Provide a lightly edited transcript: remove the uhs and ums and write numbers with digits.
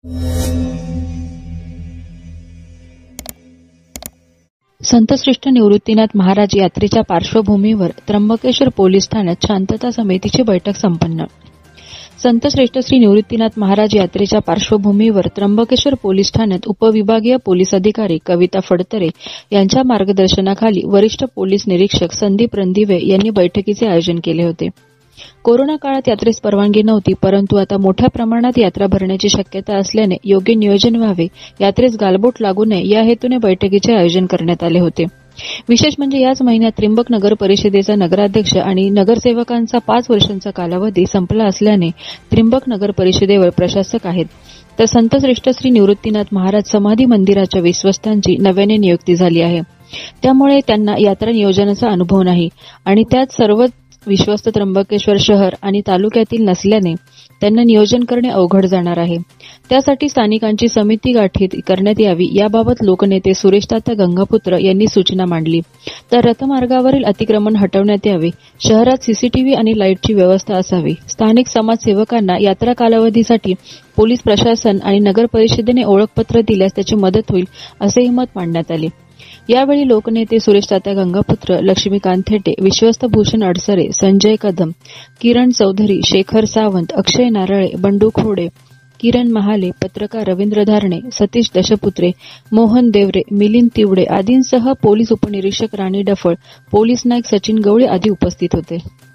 संतश्रेष्ठ निवृत्तीनाथ महाराज यात्रेच्या पार्श्वभूमीवर त्र्यंबकेश्वर पोलीस ठाण्यात शांतता समितीची बैठक संपन्न. संतश्रेष्ठ श्री निवृत्तीनाथ महाराज यात्रेच्या पार्श्वभूमीवर त्र्यंबकेश्वर पोलीस ठाण्यात उपविभागीय पोलीस अधिकारी कविता फडतरे यांच्या मार्गदर्शनाखाली वरिष्ठ पोलीस निरीक्षक संदीप रणदिवे यांनी बैठकीचे आयोजन केले होते. कोरोना काळात यात्रेस परवानगी नव्हती, परंतु आता मोठ्या प्रमाणात यात्रा भरण्याची शक्यता असल्याने योग्य नियोजन व्हावे, यात्रेस गालबोट लागू नये या हेतूने बैठकीचे आयोजन करण्यात आले होते. विशेष म्हणजे याच महिन्यात त्र्यंबक नगर परिषदेचा नगराध्यक्ष आणि नगरसेवकांचा 5 वर्षांचा कालावधी संपला असल्याने त्र्यंबक नगर परिषदेवर प्रशासक आहेत. तर संतश्रेष्ठ श्री निवृत्तीनाथ महाराज समाधी मंदिराच्या विश्वस्तांची नव्याने नियुक्ती झाली आहे. त्यामुळे त्यांना यात्रा नियोजनाचा अनुभव नाही आणि त्यात सर्व विश्वस्त त्र्यंबकेश्वर शहर आणि तालुक्यातील नसल्याने त्यांना नियोजन करणे अवघड जाणार आहे. त्यासाठी स्थानिकांची समिती गठीत करण्यात यावी याबाबत लोकनेते सुरेशतात्या गंगापुत्र यांनी सूचना मांडली. तर रथमार्गावरील अतिक्रमण हटवण्यात यावे, शहरात सीसीटीव्ही आणि लाईटची व्यवस्था असावी, स्थानिक समाजसेवकांना यात्रा कालावधीसाठी पोलीस प्रशासन आणि नगर परिषदेने ओळखपत्र दिल्यास त्याची मदत होईल असेही मत मांडण्यात आले. यावेळी लोकनेते सुरेशतात्या गंगापुत्र, लक्ष्मीकांत थेटे, विश्वस्त भूषण अडसरे, संजय कदम, किरण चौधरी, शेखर सावंत, अक्षय नारळे, बंडू खोडे, किरण महाले, पत्रकार रवींद्र धारणे, सतीश दशपुत्रे, मोहन देवरे, मिलिंद तिवडे आदींसह पोलीस उपनिरीक्षक राणी डफळ, पोलीस नाईक सचिन गवळी आदी उपस्थित होते.